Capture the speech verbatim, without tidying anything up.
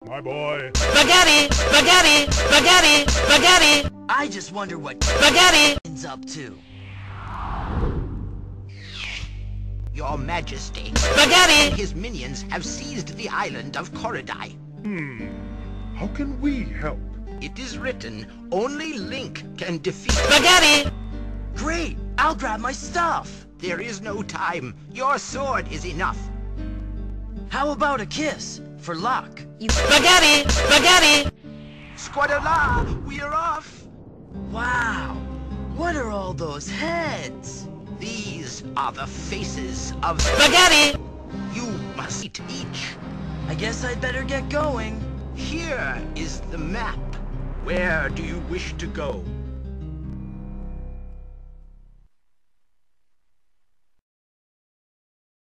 My boy. Spaghetti! Spaghetti! Spaghetti! Spaghetti! I just wonder what Spaghetti! ends up to. Your Majesty. Spaghetti! His minions have seized the island of Korodai. Hmm. How can we help? It is written, only Link can defeat... Spaghetti! Great! I'll grab my stuff! There is no time. Your sword is enough. How about a kiss? For luck. You Spaghetti! Spaghetti! Squadola, we are off. Wow! What are all those heads? These are the faces of... Spaghetti! You must eat each. I guess I'd better get going. Here is the map. Where do you wish to go?